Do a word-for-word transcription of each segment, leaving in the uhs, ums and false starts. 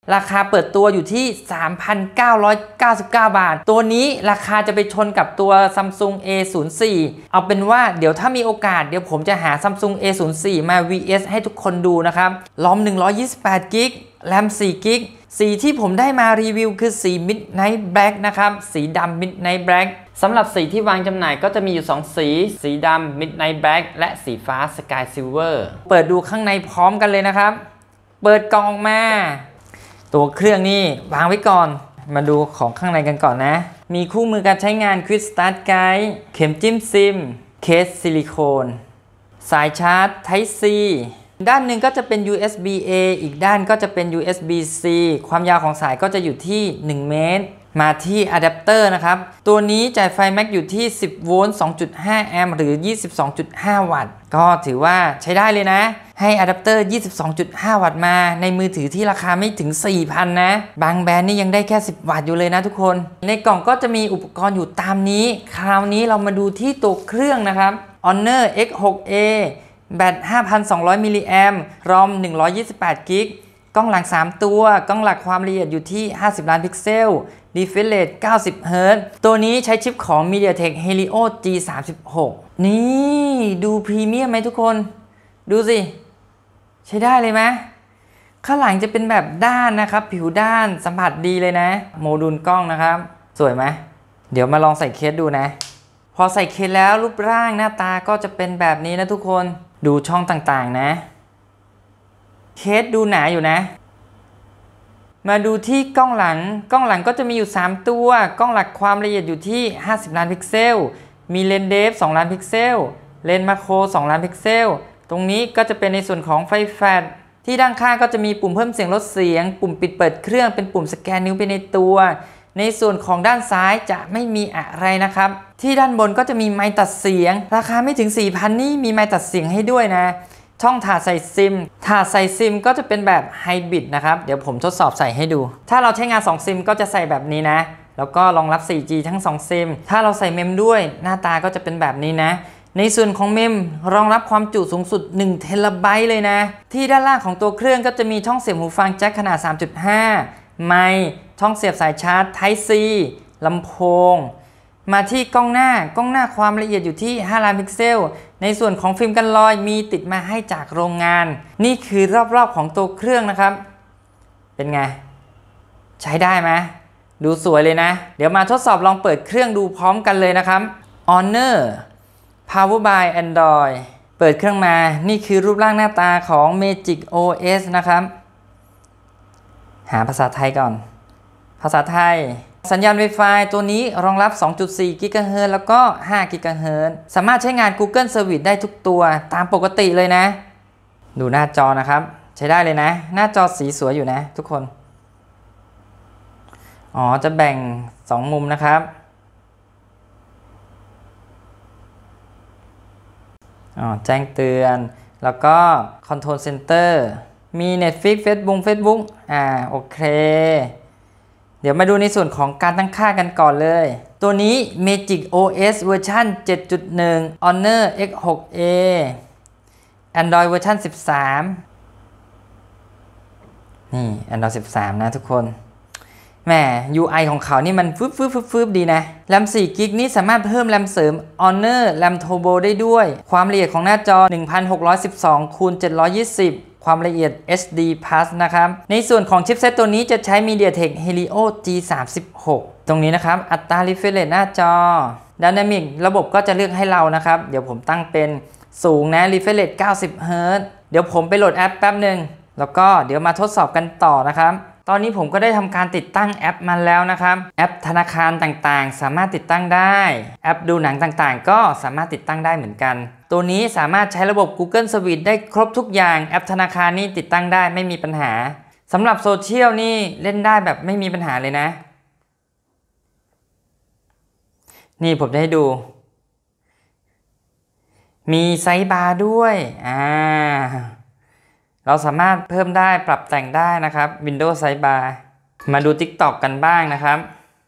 ราคาเปิดตัวอยู่ที่ สามพันเก้าร้อยเก้าสิบเก้า บาทตัวนี้ราคาจะไปชนกับตัว Samsung เอ ศูนย์ สี่ เอาเป็นว่าเดี๋ยวถ้ามีโอกาสเดี๋ยวผมจะหา Samsung เอ ศูนย์ สี่ มา วี เอส ให้ทุกคนดูนะครับรอมหนึ่งร้อยยี่สิบแปดกิกะไบต์แรมสี่กิกะไบต์สีที่ผมได้มารีวิวคือสี Midnight Black นะครับสีดำ Midnight Black สำหรับสีที่วางจำหน่ายก็จะมีอยู่สองสีสีดำ Midnight Black และสีฟ้า Sky Silver เปิดดูข้างในพร้อมกันเลยนะครับเปิดกล่องออกมาตัวเครื่องนี่วางไว้ก่อนมาดูของข้างในกันก่อนนะมีคู่มือการใช้งาน Quick Start Guide เข็มจิ้มซิมเคสซิลิโคนสายชาร์จ Type C ด้านหนึ่งก็จะเป็น ยู เอส บี เอ อีกด้านก็จะเป็น ยู เอส บี ซี ความยาวของสายก็จะอยู่ที่หนึ่งเมตรมาที่อะแดปเตอร์นะครับตัวนี้จ่ายไฟแม็กอยู่ที่สิบโวลต์ สองจุดห้า แอมป์หรือ ยี่สิบสองจุดห้า วัตต์ก็ถือว่าใช้ได้เลยนะให้อะแดปเตอร์ ยี่สิบสองจุดห้า วัตต์มาในมือถือที่ราคาไม่ถึง สี่พัน นะบางแบรนด์นี่ยังได้แค่สิบวัตต์อยู่เลยนะทุกคนในกล่องก็จะมีอุปกรณ์อยู่ตามนี้คราวนี้เรามาดูที่ตัวเครื่องนะครับ Honor เอ็กซ์ หก เอ แบต ห้าพันสองร้อย มิลลิแอมป์รอมหนึ่งร้อยยี่สิบแปดกิกะไบต์กล้องหลังสามตัวกล้องหลักความละเอียดอยู่ที่ห้าสิบล้านพิกเซล Refresh Rate เก้าสิบ เฮิร์ตซ์ ตัวนี้ใช้ชิปของ MediaTek Helio จี สามสิบหก นี่ดูพรีเมียมไหมทุกคนดูสิใช้ได้เลยไหมข้างหลังจะเป็นแบบด้านนะครับผิวด้านสัมผัสดีเลยนะโมดูลกล้องนะครับสวยไหมเดี๋ยวมาลองใส่เคสดูนะพอใส่เคสแล้วรูปร่างหน้าตาก็จะเป็นแบบนี้นะทุกคนดูช่องต่างๆนะเคสดูหนาอยู่นะมาดูที่กล้องหลังกล้องหลังก็จะมีอยู่สามตัวกล้องหลักความละเอียดอยู่ที่ห้าสิบล้านพิกเซลมีเลนส์เดฟสองล้านพิกเซลเลนส์มาโครสองล้านพิกเซลตรงนี้ก็จะเป็นในส่วนของไฟแฟลชที่ด้านข้างก็จะมีปุ่มเพิ่มเสียงลดเสียงปุ่มปิดเปิดเครื่องเป็นปุ่มสแกนนิ้วไปในตัวในส่วนของด้านซ้ายจะไม่มีอะไรนะครับที่ด้านบนก็จะมีไมค์ตัดเสียงราคาไม่ถึง สี่พัน นี่มีไมค์ตัดเสียงให้ด้วยนะช่องถาดใส่ซิมถาดใส่ซิมก็จะเป็นแบบไฮบริดนะครับเดี๋ยวผมทดสอบใส่ให้ดูถ้าเราใช้งานสองซิมก็จะใส่แบบนี้นะแล้วก็รองรับ โฟร์จี ทั้งสองซิมถ้าเราใส่เมมด้วยหน้าตาก็จะเป็นแบบนี้นะในส่วนของเมมรองรับความจุสูงสุดหนึ่งเทราไบต์เลยนะที่ด้านล่างของตัวเครื่องก็จะมีช่องเสียบหูฟังแจ็คขนาด สามจุดห้า ไมค์ช่องเสียบสายชาร์จ Type C ลำโพงมาที่กล้องหน้ากล้องหน้าความละเอียดอยู่ที่ห้าล้านพิกเซลในส่วนของฟิล์มกันรอยมีติดมาให้จากโรงงานนี่คือรอบๆของตัวเครื่องนะครับเป็นไงใช้ได้ไหมดูสวยเลยนะเดี๋ยวมาทดสอบลองเปิดเครื่องดูพร้อมกันเลยนะครับ Honor Power by Android เปิดเครื่องมานี่คือรูปร่างหน้าตาของ Magic โอ เอส นะครับหาภาษาไทยก่อนภาษาไทยสัญญาณ Wi-Fi ตัวนี้รองรับ สองจุดสี่ กิกะเฮิรตซ์ แล้วก็ ห้า กิกะเฮิรตซ์ สามารถใช้งาน Google Service ได้ทุกตัวตามปกติเลยนะดูหน้าจอนะครับใช้ได้เลยนะหน้าจอสีสวยอยู่นะทุกคนอ๋อจะแบ่งสองมุมนะครับอ๋อแจ้งเตือนแล้วก็ Control Center มี Netflix Facebook Facebook อ่าโอเคเดี๋ยวมาดูในส่วนของการตั้งค่ากันก่อนเลยตัวนี้ Magic โอ เอส เวอร์ชัน เจ็ดจุดหนึ่ง Honor เอ็กซ์ หก เอ Android เวอร์ชันสิบสามนี่ Android สิบสามนะทุกคนแหม ยู ไอ ของเขานี่มันฟึบฟึบฟึบฟึบดีนะแรมสี่กิกนี้สามารถเพิ่มแรมเสริม Honor แรม Turbo ได้ด้วยความละเอียดของหน้าจอ หนึ่งพันหกร้อยสิบสอง คูณ เจ็ดร้อยยี่สิบความละเอียด เอช ดี Plus นะครับในส่วนของชิปเซตตัวนี้จะใช้ MediaTek Helio จี สามสิบหก ตรงนี้นะครับอัตรา Refresh Rate หน้าจอ Dynamic ระบบก็จะเลือกให้เรานะครับเดี๋ยวผมตั้งเป็นสูงนะ Refresh Rate เก้าสิบ เฮิร์ตซ์ เดี๋ยวผมไปโหลดแอปแป๊บหนึ่งแล้วก็เดี๋ยวมาทดสอบกันต่อนะครับตอนนี้ผมก็ได้ทำการติดตั้งแอปมาแล้วนะครับแอปธนาคารต่างๆสามารถติดตั้งได้แอปดูหนังต่างๆก็สามารถติดตั้งได้เหมือนกันตัวนี้สามารถใช้ระบบ Google Service ได้ครบทุกอย่างแอปธนาคารนี่ติดตั้งได้ไม่มีปัญหาสำหรับโซเชียลนี่เล่นได้แบบไม่มีปัญหาเลยนะนี่ผมจะให้ดูมีไซด์บาร์ด้วยอ่าเราสามารถเพิ่มได้ปรับแต่งได้นะครับ Windows Sidebar มาดู TikTok กันบ้างนะครับ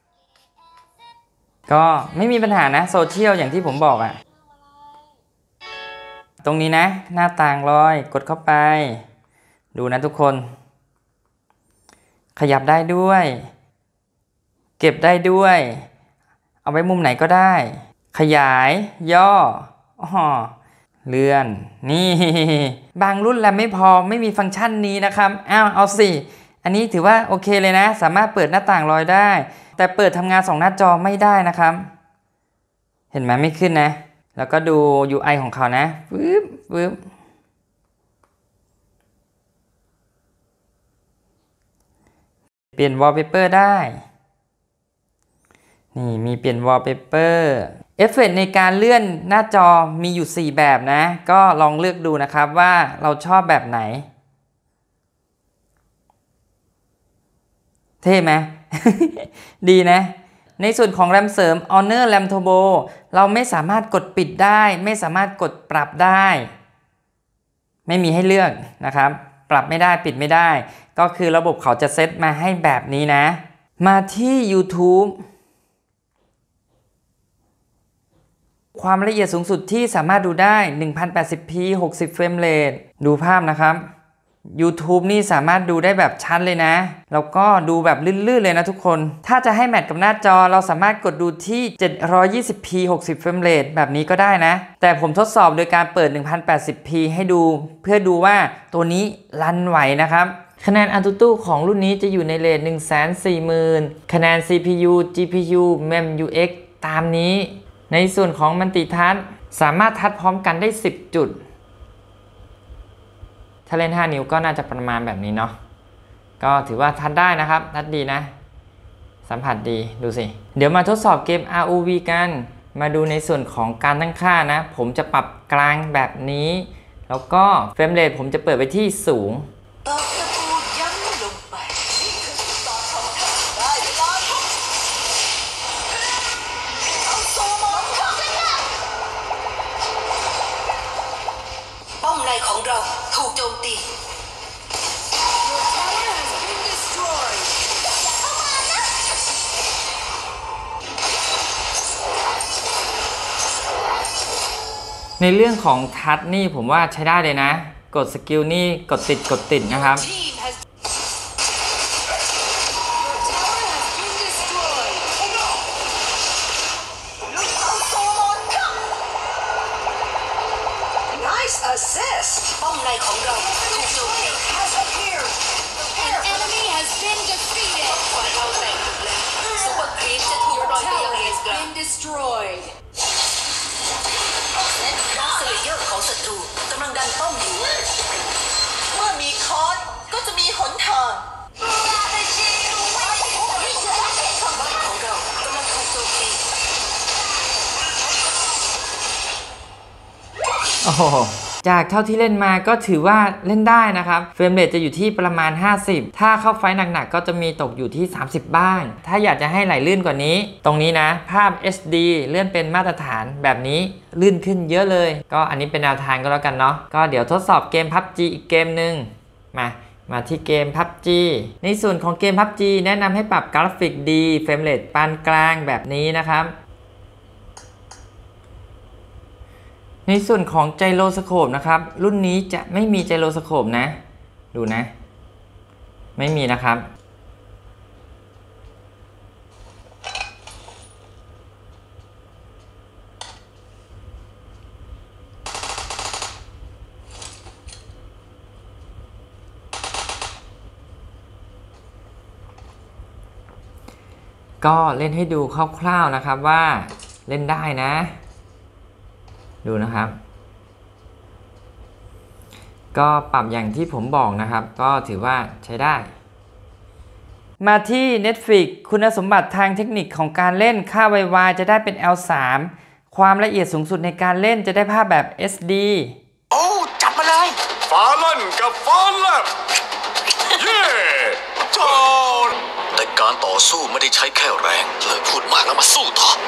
ก็ไม่มีปัญหานะโซเชียลอย่างที่ผมบอกอะตรงนี้นะหน้าต่างลอยกดเข้าไปดูนะทุกคนขยับได้ด้วยเก็บได้ด้วยเอาไว้มุมไหนก็ได้ขยายย่ออ๋อเลื่อนนี่บางรุ่นแล้วไม่พอไม่มีฟังก์ชันนี้นะครับอ้าวเอาสิอันนี้ถือว่าโอเคเลยนะสามารถเปิดหน้าต่างลอยได้แต่เปิดทำงานสองหน้าจอไม่ได้นะครับเห็นไหมไม่ขึ้นนะแล้วก็ดู ยู ไอ ของเขานะปึ๊บปึ๊บเปลี่ยน wallpaper ได้นี่มีเปลี่ยน wallpaper เอฟเฟกต์ในการเลื่อนหน้าจอมีอยู่สี่แบบนะก็ลองเลือกดูนะครับว่าเราชอบแบบไหนเท่ไหม ดีนะในส่วนของแรมเสริม Honor RAM Turbo เราไม่สามารถกดปิดได้ไม่สามารถกดปรับได้ไม่มีให้เลือกนะครับปรับไม่ได้ปิดไม่ได้ก็คือระบบเขาจะเซตมาให้แบบนี้นะมาที่ YouTube ความละเอียดสูงสุดที่สามารถดูได้ หนึ่งพันแปดสิบพี หกสิบเฟรมเรทดูภาพนะครับ YouTube นี่สามารถดูได้แบบชัดเลยนะแล้วก็ดูแบบลื่นๆเลยนะทุกคนถ้าจะให้แมทกับหน้าจอเราสามารถกดดูที่ เจ็ดร้อยยี่สิบพี หกสิบเฟรมเรทแบบนี้ก็ได้นะแต่ผมทดสอบโดยการเปิด หนึ่งพันแปดสิบพี ให้ดูเพื่อดูว่าตัวนี้รันไหวนะครับคะแนน AnTuTu ของรุ่นนี้จะอยู่ในเรท หนึ่งแสนสี่หมื่น คะแนน ซี พี ยู จี พี ยู เมม ยู เอ็กซ์ ตามนี้ในส่วนของมัลติทัชสามารถทัชพร้อมกันได้สิบจุดถ้าเล่นห้านิ้วก็น่าจะประมาณแบบนี้เนาะก็ถือว่าทัชได้นะครับทัชดีนะสัมผัสดีดูสิเดี๋ยวมาทดสอบเกม อาร์ โอ วี กันมาดูในส่วนของการตั้งค่านะผมจะปรับกลางแบบนี้แล้วก็เฟรมเรทผมจะเปิดไปที่สูงป้อมในของเราถูกโจมตีในเรื่องของทัชนี่ผมว่าใช้ได้เลยนะกดสกิลนี่กดติดกดติดนะครับป้อมในของเราถูกโจมตี An enemy has been defeated ฝ่ายเราแตกถูกแล้วซูเปอร์ครีปจะถูกปล่อยไปยังเลสกราฟ destroyed ดาร์คเลเยอร์ของศัตรูกำลังดันป้อมอยู่เมื่อมีคอนก็จะมีหนทางป้อมของเรากำลังถูกโจมตีโอ้โหจากเท่าที่เล่นมาก็ถือว่าเล่นได้นะครับเฟรมเรทจะอยู่ที่ประมาณห้าสิบถ้าเข้าไฟหนักๆก็จะมีตกอยู่ที่สามสิบบ้างถ้าอยากจะให้ไหลลื่นกว่านี้ตรงนี้นะภาพ เอช ดี เลื่อนเป็นมาตรฐานแบบนี้ลื่นขึ้นเยอะเลยก็อันนี้เป็นแนวทางก็แล้วกันเนาะก็เดี๋ยวทดสอบเกม พับจี อีกเกมหนึ่งมามาที่เกม พับจี ในส่วนของเกม พับจี แนะนำให้ปรับกราฟิกดีเฟรมเรทปานกลางแบบนี้นะครับในส่วนของไจโรสโคปนะครับรุ่นนี้จะไม่มีไจโรสโคปนะดูนะไม่มีนะครับก็เล่นให้ดูคร่าวๆนะครับว่าเล่นได้นะดูนะครับก็ปรับอย่างที่ผมบอกนะครับก็ถือว่าใช้ได้มาที่ Netflix คุณสมบัติทางเทคนิคของการเล่นค่า ไว วาย จะได้เป็น แอล สาม ความละเอียดสูงสุดในการเล่นจะได้ภาพแบบ เอส ดีโอ้จับมาเลยฟ้าลั่นกับฟ้าแลบเย้โจนแต่การต่อสู้ไม่ได้ใช้แค่แรงเลยพูดมากแล้วมาสู้ต่อ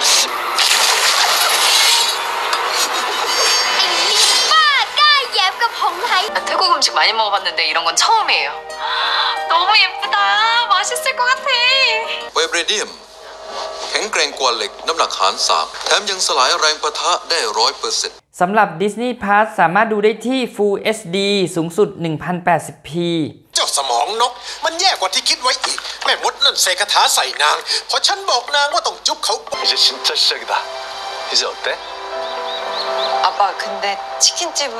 태국 음식 많이 먹어봤는데 이런 건 처음이에요. 너무 예쁘다. 맛있을 것 같아. ไวเบรเดียมแข็งแกร่งกว่าเหล็กน้ำหนักหารสามแถมยังสลายแรงปะทะได้ร้อยเปอร์เซ็นต์สำหรับ Disney Plus สามารถดูได้ที่ Full เอช ดี สูงสุด หนึ่งพันแปดสิบพีเจ้าสมองนกมันแย่กว่าที่คิดไว้อีกแม่มดนั่นเสกคาถาใส่นางเพราะฉันบอกนางว่าต้องจุ๊บเขา 이제 진짜 시작이다. 이제 어때? 아빠, 근데 치킨집은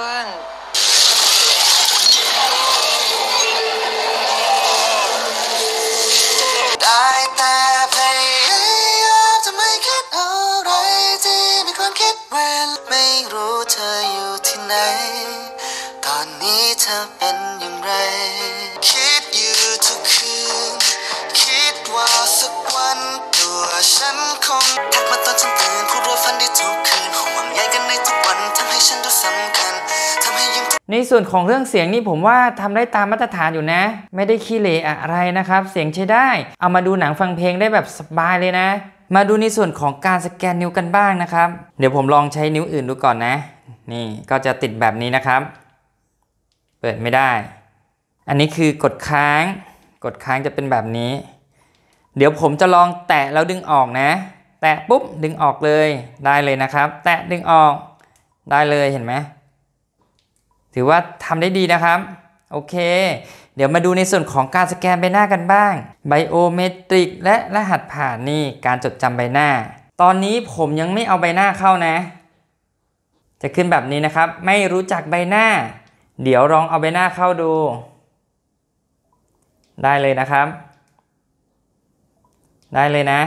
ได้แต่พยายามจะไม่คิดอะไรที่ไม่ควรคิดเวลไม่รู้เธออยู่ที่ไหนตอนนี้เธอเป็นอย่างไรคิดอยู่ทุกคืนคิดว่าสักวันตัวฉันคงทักมาตอนฉันตื่นพูดว่าฝันได้ทุกคืนห่วงใยกันในทุกวันทำให้ฉันดูสำคัญทำให้ยิ่งในส่วนของเรื่องเสียงนี่ผมว่าทำได้ตามมาตรฐานอยู่นะไม่ได้ขี้เหร่อะไรนะครับเสียงใช้ได้เอามาดูหนังฟังเพลงได้แบบสบายเลยนะมาดูในส่วนของการสแกนนิ้วกันบ้างนะครับเดี๋ยวผมลองใช้นิ้วอื่นดูก่อนนะนี่ก็จะติดแบบนี้นะครับเปิดไม่ได้อันนี้คือกดค้างกดค้างจะเป็นแบบนี้เดี๋ยวผมจะลองแตะแล้วดึงออกนะแตะปุ๊บดึงออกเลยได้เลยนะครับแตะดึงออกได้เลยเห็นไหมถือว่าทำได้ดีนะครับโอเคเดี๋ยวมาดูในส่วนของการสแกนใบหน้ากันบ้างไบโอเมตริกและรหัสผ่านนี่การจดจำใบหน้าตอนนี้ผมยังไม่เอาใบหน้าเข้านะจะขึ้นแบบนี้นะครับไม่รู้จักใบหน้าเดี๋ยวลองเอาใบหน้าเข้าดูได้เลยนะครับได้เลยนะ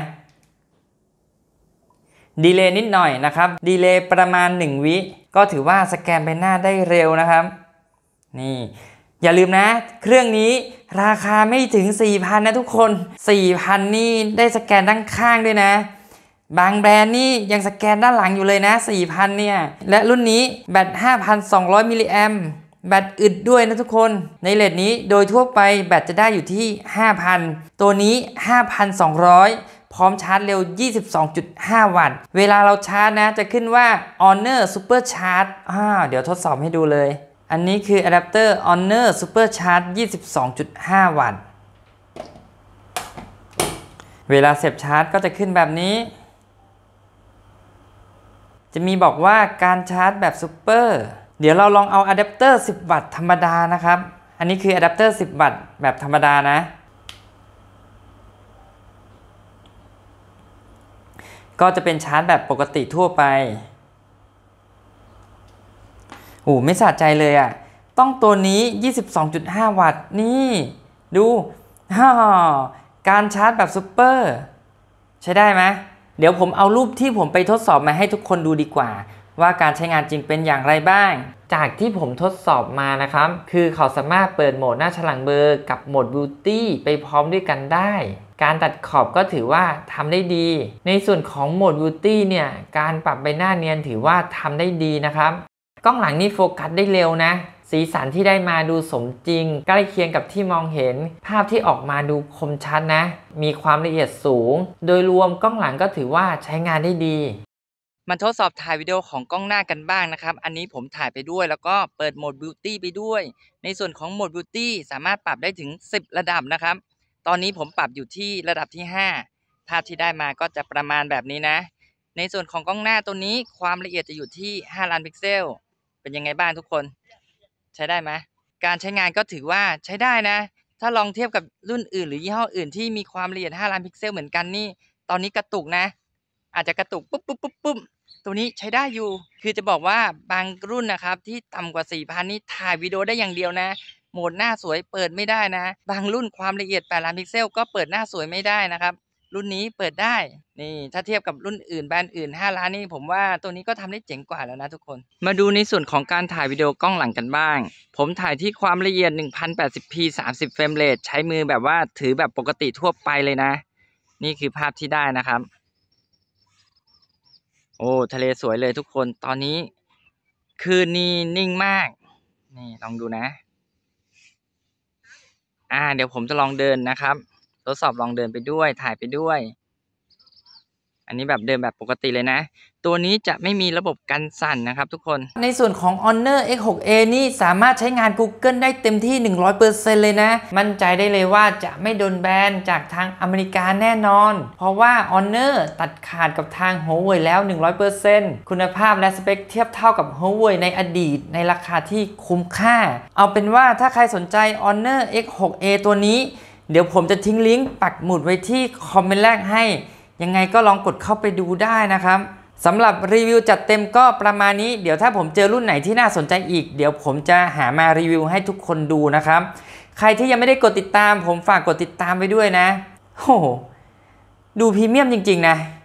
ดีเลย์นิดหน่อยนะครับดีเลย์ประมาณหนึ่งวิก็ถือว่าสแกนใบหน้าได้เร็วนะครับนี่อย่าลืมนะเครื่องนี้ราคาไม่ถึง สี่พัน นะทุกคน สี่พัน นี่ได้สแกนด้านข้างด้วยนะบางแบรนด์นี่ยังสแกนด้านหลังอยู่เลยนะ สี่พัน เนี่ยและรุ่นนี้แบต ห้าพันสองร้อย มิลลิแอมป์แบตอึดด้วยนะทุกคนในเรทนี้โดยทั่วไปแบตจะได้อยู่ที่ ห้าพัน ตัวนี้ ห้าพันสองร้อยพร้อมชาร์จเร็ว ยี่สิบสองจุดห้า วัตต์เวลาเราชาร์จนะจะขึ้นว่า Honor Super Charge อ่าเดี๋ยวทดสอบให้ดูเลยอันนี้คืออะแดปเตอร์ Honor Super Charge ยี่สิบสองจุดห้า วัตต์เวลาเสียบชาร์จก็จะขึ้นแบบนี้จะมีบอกว่าการชาร์จแบบซูเปอร์เดี๋ยวเราลองเอาอะแดปเตอร์สิบวัตต์ธรรมดานะครับอันนี้คืออะแดปเตอร์สิบวัตต์แบบธรรมดานะก็จะเป็นชาร์จแบบปกติทั่วไปโอ้ไม่สะใจเลยอ่ะต้องตัวนี้ ยี่สิบสองจุดห้า วัตต์นี่ดูฮ่าการชาร์จแบบซุปเปอร์ใช้ได้ไหมเดี๋ยวผมเอารูปที่ผมไปทดสอบมาให้ทุกคนดูดีกว่าว่าการใช้งานจริงเป็นอย่างไรบ้างจากที่ผมทดสอบมานะครับคือเขาสามารถเปิดโหมดหน้าฉลังเบอร์กับโหมดบิวตี้ไปพร้อมด้วยกันได้การตัดขอบก็ถือว่าทำได้ดีในส่วนของโหมดบิวตี้เนี่ยการปรับใบหน้าเนียนถือว่าทำได้ดีนะครับกล้องหลังนี่โฟกัสได้เร็วนะสีสันที่ได้มาดูสมจริงใกล้เคียงกับที่มองเห็นภาพที่ออกมาดูคมชัดนะมีความละเอียดสูงโดยรวมกล้องหลังก็ถือว่าใช้งานได้ดีมาทดสอบถ่ายวิดีโอของกล้องหน้ากันบ้างนะครับอันนี้ผมถ่ายไปด้วยแล้วก็เปิดโหมดบิวตี้ไปด้วยในส่วนของโหมดบิวตี้สามารถปรับได้ถึงสิบระดับนะครับตอนนี้ผมปรับอยู่ที่ระดับที่ห้าภาพที่ได้มาก็จะประมาณแบบนี้นะในส่วนของกล้องหน้าตัวนี้ความละเอียดจะอยู่ที่ห้าล้านพิกเซลเป็นยังไงบ้างทุกคนใช้ได้ไหมการใช้งานก็ถือว่าใช้ได้นะถ้าลองเทียบกับรุ่นอื่นหรือยี่ห้ออื่นที่มีความละเอียดห้าล้านพิกเซลเหมือนกันนี่ตอนนี้กระตุกนะอาจจะกระตุกปุ๊บปุ๊บปุ๊บปุ๊บตัวนี้ใช้ได้อยู่คือจะบอกว่าบางรุ่นนะครับที่ต่ำกว่า สี่พัน นี่ถ่ายวิดีโอได้อย่างเดียวนะโหมดหน้าสวยเปิดไม่ได้นะบางรุ่นความละเอียดแปดล้านพิกเซลก็เปิดหน้าสวยไม่ได้นะครับรุ่นนี้เปิดได้นี่ถ้าเทียบกับรุ่นอื่นแบรนด์อื่นห้าล้านนี่ผมว่าตัวนี้ก็ทำได้เจ๋งกว่าแล้วนะทุกคนมาดูในส่วนของการถ่ายวิดีโอกล้องหลังกันบ้างผมถ่ายที่ความละเอียด หนึ่งพันแปดสิบพี สามสิบเฟรมเรทใช้มือแบบว่าถือแบบปกติทั่วไปเลยนะนี่คือภาพที่ได้นะครับโอ้ทะเลสวยเลยทุกคนตอนนี้คืนนี้นิ่งมากนี่ลองดูนะอ่าเดี๋ยวผมจะลองเดินนะครับทดสอบลองเดินไปด้วยถ่ายไปด้วยอันนี้แบบเดินแบบปกติเลยนะตัวนี้จะไม่มีระบบกันสั่นนะครับทุกคนในส่วนของ Honor เอ็กซ์ หก เอ นี่สามารถใช้งาน Google ได้เต็มที่ หนึ่งร้อยเปอร์เซ็นต์ เลยนะมั่นใจได้เลยว่าจะไม่โดนแบนจากทางอเมริกาแน่นอนเพราะว่า Honor ตัดขาดกับทาง Huawei แล้ว หนึ่งร้อยเปอร์เซ็นต์ คุณภาพและสเปคเทียบเท่ากับ Huawei ในอดีตในราคาที่คุ้มค่าเอาเป็นว่าถ้าใครสนใจ Honor เอ็กซ์ หก เอ ตัวนี้เดี๋ยวผมจะทิ้งลิงก์ปักหมุดไว้ที่คอมเมนต์แรกให้ยังไงก็ลองกดเข้าไปดูได้นะครับสำหรับรีวิวจัดเต็มก็ประมาณนี้เดี๋ยวถ้าผมเจอรุ่นไหนที่น่าสนใจอีกเดี๋ยวผมจะหามารีวิวให้ทุกคนดูนะครับใครที่ยังไม่ได้กดติดตามผมฝากกดติดตามไปด้วยนะโอ้โหดูพรีเมียมจริงๆนะ